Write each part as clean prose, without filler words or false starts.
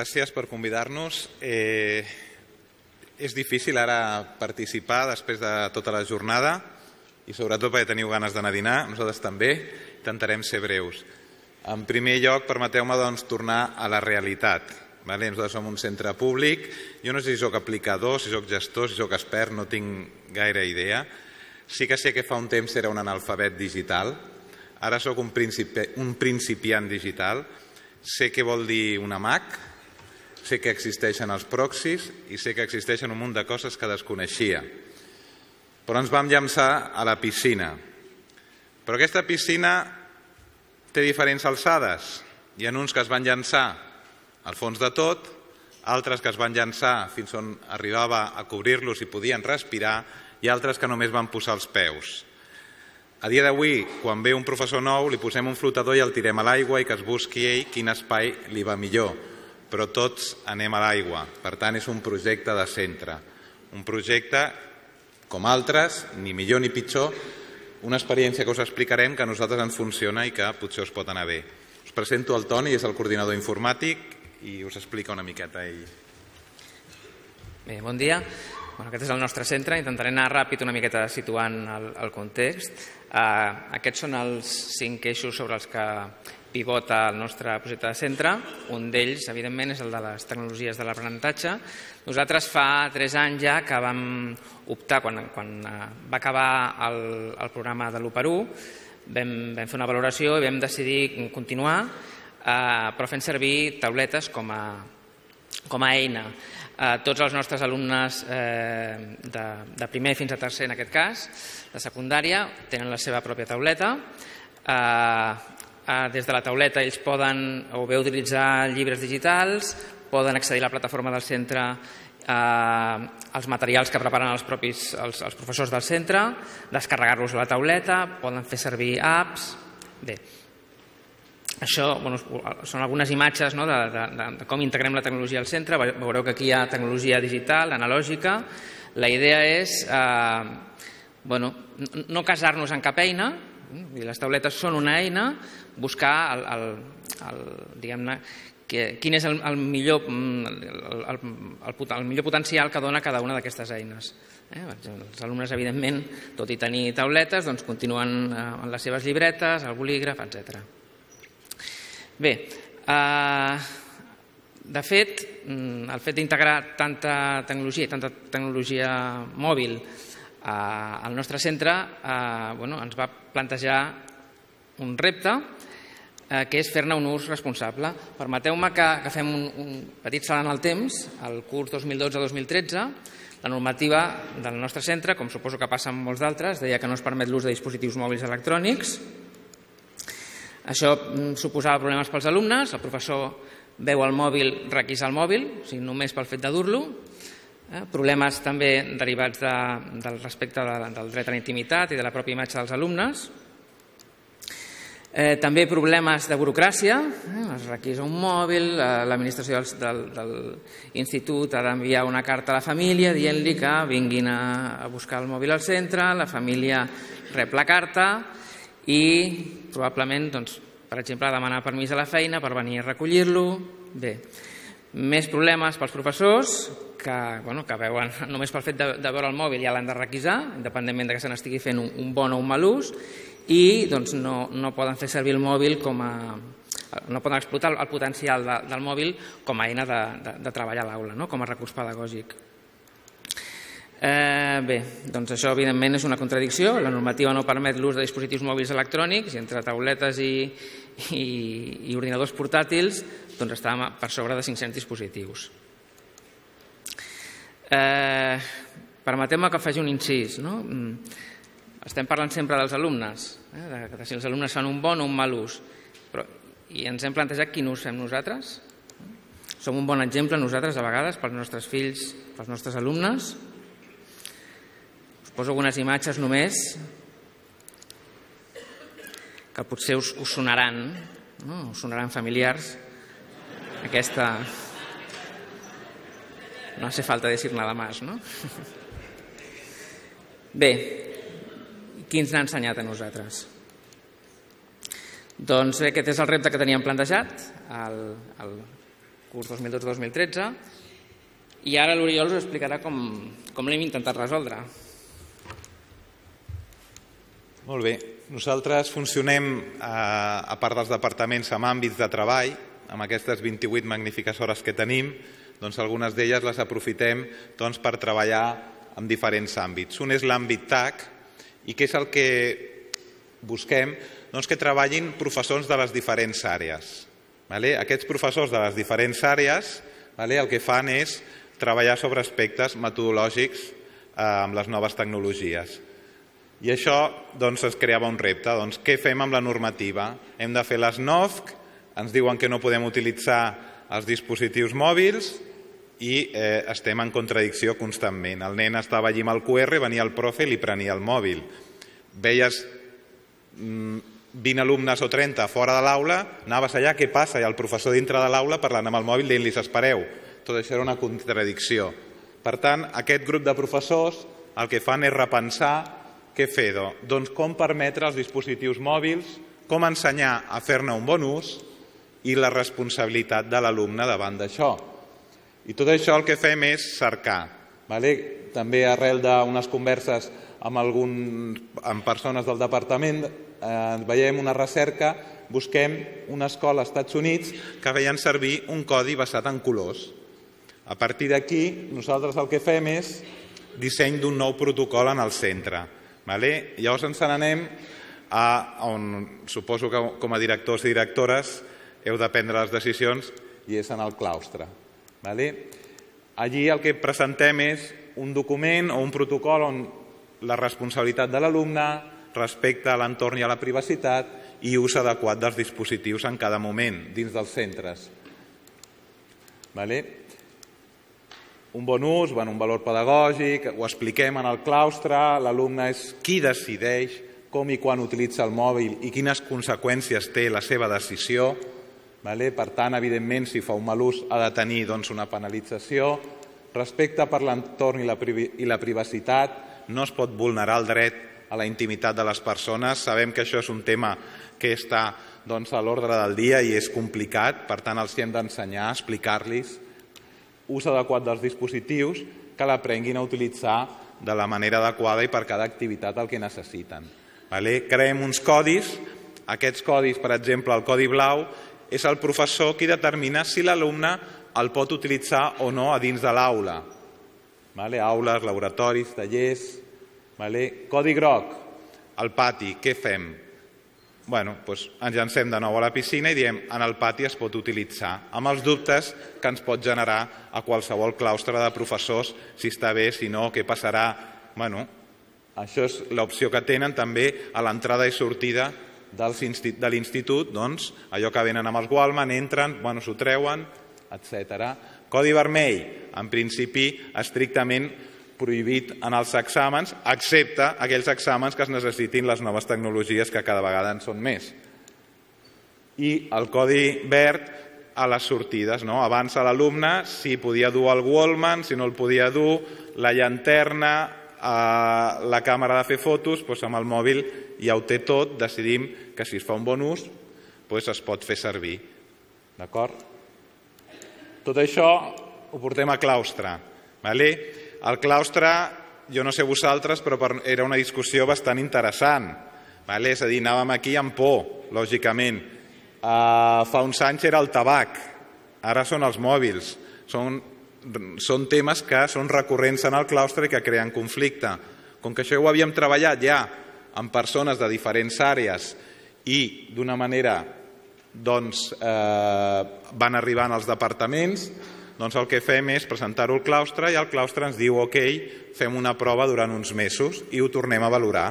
gràcies per convidar-nos. És difícil ara participar després de tota la jornada i sobretot perquè teniu ganes d'anar a dinar, nosaltres també, intentarem ser breus. En primer lloc, permeteu-me tornar a la realitat. Nosaltres som un centre públic, jo no sé si soc aplicador, si soc gestor, si soc expert, no tinc gaire idea. Sí que sé que fa un temps era un analfabet digital, ara soc un principiant digital, sé què vol dir una Mac, sé que existeixen els proxys i sé que existeixen un munt de coses que desconeixia. Però ens vam llançar a la piscina. Però aquesta piscina té diferents alçades. Hi ha uns que es van llançar al fons de tot, altres que es van llançar fins on arribava a cobrir-los i podien respirar i altres que només van posar els peus. A dia d'avui, quan ve un professor nou, li posem un flotador i el tirem a l'aigua i que es busqui ell quin espai li va millor. Però tots anem a l'aigua. Per tant, és un projecte de centre. Un projecte, com altres, ni millor ni pitjor, una experiència que us explicarem que a nosaltres ens funciona i que potser us pot anar bé. Us presento el Toni, és el coordinador informàtic i us explica una miqueta ell. Bé, bon dia. Aquest és el nostre centre. Intentaré anar ràpid una miqueta situant el context. Aquests són els 5 eixos sobre els que pivota el nostre projecte de centre. Un d'ells, evidentment, és el de les tecnologies de l'aprenentatge. Nosaltres fa 3 anys ja que vam optar, quan va acabar el programa de l'1x1, vam fer una valoració i vam decidir continuar, però fent servir tauletes com a eina. Tots els nostres alumnes de primer fins a tercer, en aquest cas, de secundària, tenen la seva pròpia tauleta. Des de la tauleta ells poden o bé utilitzar llibres digitals, poden accedir a la plataforma del centre als materials que preparen els professors del centre, descarregar-los a la tauleta, poden fer servir apps. Bé, això són algunes imatges de com integrem la tecnologia al centre. Veureu que aquí hi ha tecnologia digital, analògica. La idea és no casar-nos en cap eina. Les tauletes són una eina, buscar quin és el millor potencial que dona cada una d'aquestes eines. Els alumnes, evidentment, tot i tenir tauletes, continuen amb les seves llibretes, el bolígraf, etc. Bé, de fet, el fet d'integrar tanta tecnologia mòbil al nostre centre ens va plantejar un repte que és fer-ne un ús responsable. Permeteu-me que fem un petit salt en el temps. El curs 2012-2013, la normativa del nostre centre, com suposo que passa amb molts d'altres, deia que no es permet l'ús de dispositius mòbils electrònics. Això suposava problemes pels alumnes. El professor veu el mòbil, requisa el mòbil, només pel fet de dur-lo. Problemes també derivats del respecte del dret a la intimitat i de la pròpia imatge dels alumnes. També problemes de burocràcia, es requisa un mòbil, l'administració de l'institut ha d'enviar una carta a la família dient-li que vinguin a buscar el mòbil al centre, la família rep la carta i probablement, per exemple, ha de demanar permís a la feina per venir a recollir-lo. Bé, més problemes pels professors que veuen només pel fet de veure el mòbil ja l'han de requisar, independentment que se n'estigui fent un bon o un mal ús, i no poden fer servir el mòbil no poden explotar el potencial del mòbil com a eina de treball a l'aula, com a recurs pedagògic. Bé, doncs això evidentment és una contradicció. La normativa no permet l'ús de dispositius mòbils electrònics i entre tauletes i ordinadors portàtils estàvem per sobre de 500 dispositius. Permeteu-me que faci un incís. Estem parlant sempre dels alumnes, de si els alumnes fan un bon o un mal ús, i ens hem plantejat quin ús fem nosaltres. Som un bon exemple nosaltres a vegades pels nostres fills, pels nostres alumnes. Us poso algunes imatges només que potser us sonaran familiars. Aquesta... No hace falta decir nada más, ¿no? Bé, qui ens n'ha ensenyat a nosaltres? Doncs aquest és el repte que teníem plantejat. El curs 2012-2013, i ara l'Oriol us explicarà com l'hem intentat resoldre. Molt bé. Nosaltres funcionem, a part dels departaments, amb àmbits de treball. Amb aquestes 28 magnífiques hores que tenim, doncs algunes d'elles les aprofitem per treballar en diferents àmbits. Un és l'àmbit TAC, i què és el que busquem? Doncs que treballin professors de les diferents àrees. Aquests professors de les diferents àrees el que fan és treballar sobre aspectes metodològics amb les noves tecnologies. I això es creava un repte. Què fem amb la normativa? Hem de fer les NOFC, ens diuen que no podem utilitzar els dispositius mòbils i estem en contradicció constantment. El nen estava allí amb el QR, venia el profe i li prenia el mòbil. Veies 20 alumnes o 30 fora de l'aula, anaves allà, què passa? I el professor dintre de l'aula parlant amb el mòbil dient-li espereu. Tot això era una contradicció. Per tant, aquest grup de professors el que fan és repensar què fer. Doncs com permetre als dispositius mòbils, com ensenyar a fer-ne un bon ús i la responsabilitat de l'alumne davant d'això. I tot això el que fem és cercar. També arrel d'unes converses amb persones del departament, veiem una recerca, busquem una escola als Estats Units que feien servir un codi basat en colors. A partir d'aquí, nosaltres el que fem és disseny d'un nou protocol en el centre. Llavors ens n'anem a on suposo que com a directors i directores heu de prendre les decisions, i és en el claustre. Allí el que presentem és un document o un protocol on la responsabilitat de l'alumne, respecte a l'entorn i a la privacitat i ús adequat dels dispositius en cada moment dins dels centres. Un bon ús, un valor pedagògic, ho expliquem en el claustre, l'alumne és qui decideix com i quan utilitza el mòbil i quines conseqüències té la seva decisió. Per tant, evidentment, si fa un mal ús ha de tenir una penalització. Respecte per l'entorn i la privacitat, no es pot vulnerar el dret a la intimitat de les persones. Sabem que això és un tema que està a l'ordre del dia i és complicat, per tant, els hem d'ensenyar, explicar-los ús adequat dels dispositius, que l'aprenguin a utilitzar de la manera adequada i per cada activitat el que necessiten. Creem uns codis. Aquests codis, per exemple, el codi blau, és el professor qui determina si l'alumne el pot utilitzar o no a dins de l'aula. Aules, laboratoris, tallers. Codi groc, al pati, què fem? Ens llancem de nou a la piscina i diem en el pati es pot utilitzar, amb els dubtes que ens pot generar a qualsevol claustre de professors, si està bé, si no, què passarà. Això és l'opció que tenen també a l'entrada i sortida de l'institut, allò que venen amb els Walkman, entren, s'ho treuen, etc. Codi vermell, en principi estrictament prohibit en els exàmens, excepte aquells exàmens que es necessitin les noves tecnologies que cada vegada en són més. I el codi verd a les sortides. Abans l'alumne, si podia dur el Walkman, si no el podia dur, la llanterna, la càmera de fer fotos, amb el mòbil ja ho té tot, decidim que si es fa un bon ús es pot fer servir. D'acord? Tot això ho portem a claustre. El claustre, jo no sé vosaltres, però era una discussió bastant interessant. És a dir, anàvem aquí amb por, lògicament. Fa uns anys era el tabac, ara són els mòbils. Són temes que són recurrents en el claustre i que creen conflicte. Com que això ho havíem treballat ja amb persones de diferents àrees i d'una manera van arribant als departaments, el que fem és presentar-ho al claustre i el claustre ens diu ok, fem una prova durant uns mesos i ho tornem a valorar.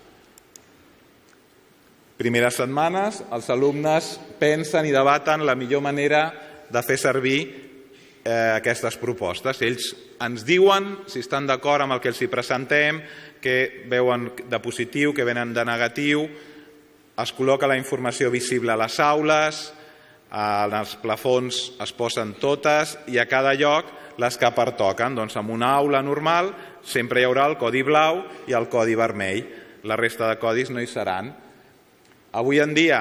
Primeres setmanes, els alumnes pensen i debaten la millor manera de fer servir aquestes propostes. Ells ens diuen si estan d'acord amb el que els presentem, què veuen de positiu, què venen de negatiu. Es col·loca la informació visible a les aules, en els plafons es posen totes i a cada lloc les que pertoquen. En una aula normal sempre hi haurà el codi blau i el codi vermell. La resta de codis no hi seran. Avui en dia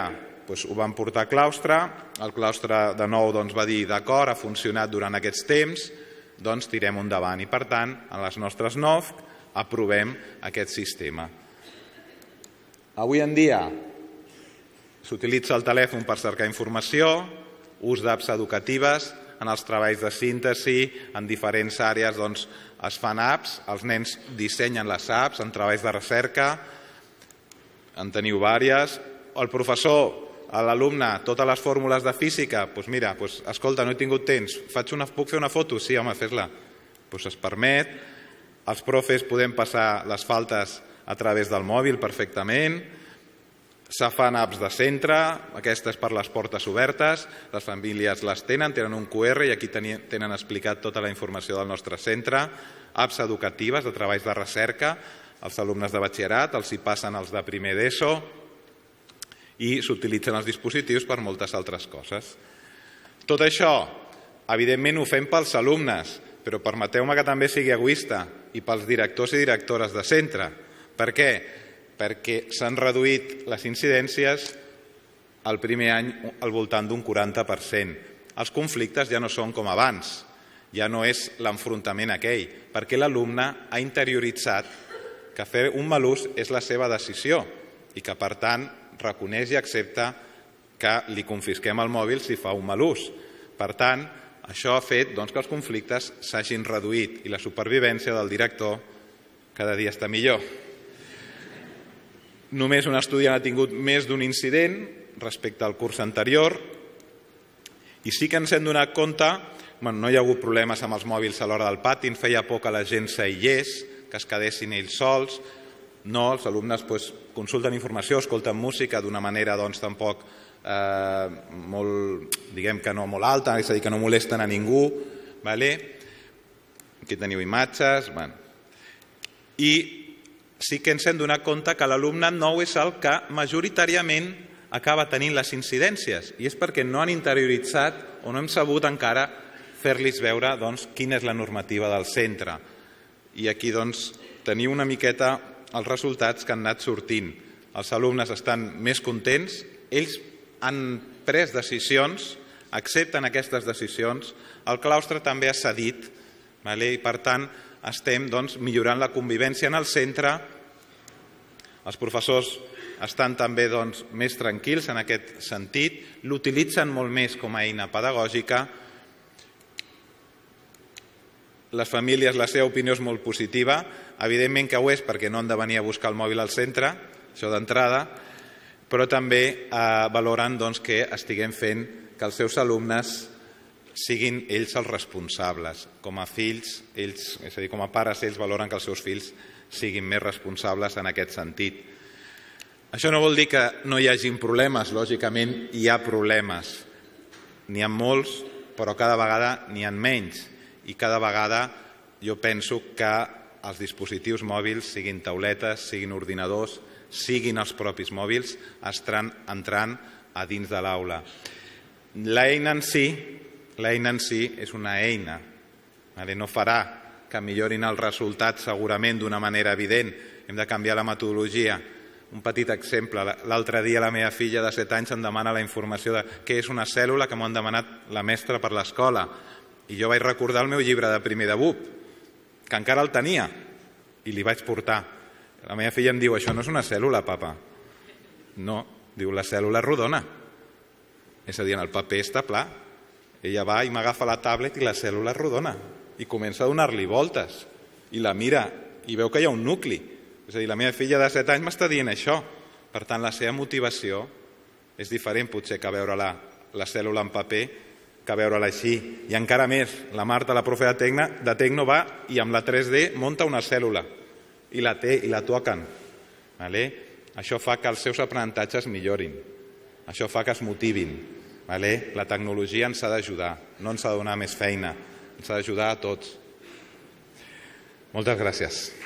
ho vam portar a claustre, el claustre de nou va dir d'acord, ha funcionat durant aquests temps, doncs tirem endavant i per tant en les nostres NOFC aprovem aquest sistema. Avui en dia s'utilitza el telèfon per cercar informació, ús d'apps educatives, en els treballs de síntesi, en diferents àrees es fan apps, els nens dissenyen les apps en treballs de recerca, en teniu diverses. El professor, a l'alumne, totes les fórmules de física, doncs mira, escolta, no he tingut temps, puc fer una foto? Sí, home, fes-la. Es permet. Els profes podem passar les faltes a través del mòbil perfectament. Se fan apps de centre, aquestes per les portes obertes, les famílies les tenen un QR i aquí tenen explicat tota la informació del nostre centre, apps educatives de treballs de recerca, els alumnes de batxillerat, els hi passen els de primer d'ESO i s'utilitzen els dispositius per moltes altres coses. Tot això, evidentment, ho fem pels alumnes, però permeteu-me que també sigui egoista i pels directors i directores de centre. Per què? Perquè s'han reduït les incidències el primer any al voltant d'un 40%. Els conflictes ja no són com abans, ja no és l'enfrontament aquell, perquè l'alumne ha interioritzat que fer un mal ús és la seva decisió i que, per tant, reconeix i accepta que li confisquem el mòbil si fa un mal ús. Per tant, això ha fet que els conflictes s'hagin reduït i la supervivència del director cada dia està millor. Només un estudiant ha tingut més d'un incident respecte al curs anterior i sí que ens hem donat compte, no hi ha hagut problemes amb els mòbils a l'hora del pati, feia por que la gent s'aïllés, que es quedessin ells sols. No, els alumnes consulten informació, escolten música d'una manera tampoc molt, diguem que no molt alta, és a dir, que no molesten a ningú. Aquí teniu imatges. I sí que ens hem donat compte que l'alumne nou és el que majoritàriament acaba tenint les incidències i és perquè no han interioritzat o no hem sabut encara fer-los veure quina és la normativa del centre. I aquí teniu una miqueta els resultats que han anat sortint. Els alumnes estan més contents, ells han pres decisions, accepten aquestes decisions, el claustre també ha cedit i per tant estem millorant la convivència en el centre. Els professors estan també més tranquils en aquest sentit, l'utilitzen molt més com a eina pedagògica. Les famílies, la seva opinió és molt positiva, evidentment que ho és perquè no han de venir a buscar el mòbil al centre, això d'entrada, però també valoren que estiguem fent que els seus alumnes siguin ells els responsables. Com a fills, és a dir, com a pares, ells valoren que els seus fills siguin més responsables en aquest sentit. Això no vol dir que no hi hagin problemes, lògicament hi ha problemes. N'hi ha molts, però cada vegada n'hi ha menys. I cada vegada jo penso que els dispositius mòbils, siguin tauletes, siguin ordinadors, siguin els propis mòbils, estan entrant a dins de l'aula. L'eina en si és una eina. No farà que millorin els resultats segurament d'una manera evident. Hem de canviar la metodologia. Un petit exemple. L'altre dia la meva filla de 7 anys em demana la informació de què és una cèl·lula que m'ho han demanat la mestra per l'escola. I jo vaig recordar el meu llibre de primer de BUP, que encara el tenia, i li vaig portar. La meva filla em diu, això no és una cèl·lula, papa. No, diu, la cèl·lula és rodona. És a dir, en el paper està pla. Ella va i m'agafa la tablet i la cèl·lula és rodona. I comença a donar-li voltes. I la mira i veu que hi ha un nucli. És a dir, la meva filla de 7 anys m'està dient això. Per tant, la seva motivació és diferent potser que veure la cèl·lula en paper que veure-la així. I encara més, la Marta, la profe de Tecno, va i amb la 3D munta una cèl·lula i la té i la toquen. Això fa que els seus aprenentatges millorin. Això fa que es motivin. La tecnologia ens ha d'ajudar, no ens ha de donar més feina, ens ha d'ajudar a tots. Moltes gràcies.